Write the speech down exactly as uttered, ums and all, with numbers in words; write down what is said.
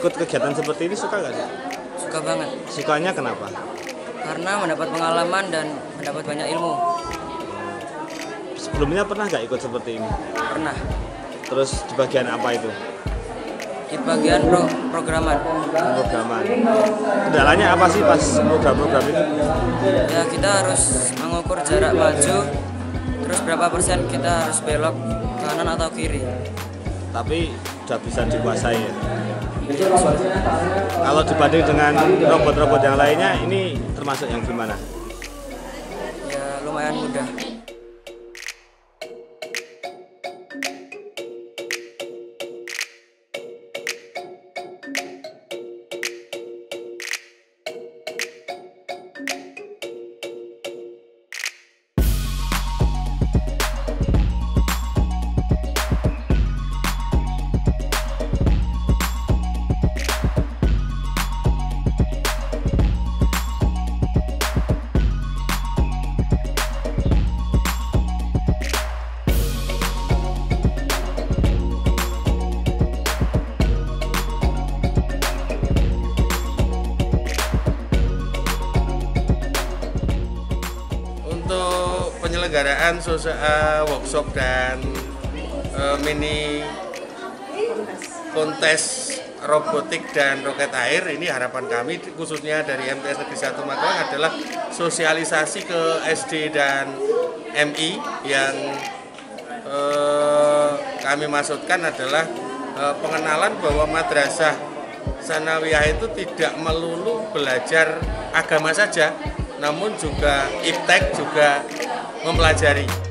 ikut kegiatan seperti ini suka nggak sih? Suka banget. Sukanya kenapa? Karena mendapat pengalaman dan mendapat banyak ilmu. Sebelumnya pernah nggak ikut seperti ini? Pernah. Terus di bagian apa itu? Di bagian pro programan. Programan. Kendalanya apa sih pas program-program ini? Ya kita harus mengukur jarak maju, terus berapa persen kita harus belok kanan atau kiri. Tapi sudah bisa dikuasai ya. Kalau dibanding dengan robot-robot yang lainnya, ini termasuk yang gimana? Ya lumayan mudah. Untuk penyelenggaraan sosial, workshop dan uh, mini kontes robotik dan roket air, ini harapan kami khususnya dari M T S Negeri satu Magelang adalah sosialisasi ke S D dan M I yang uh, kami maksudkan adalah uh, pengenalan bahwa madrasah sanawiyah itu tidak melulu belajar agama saja, namun juga iptek juga mempelajari.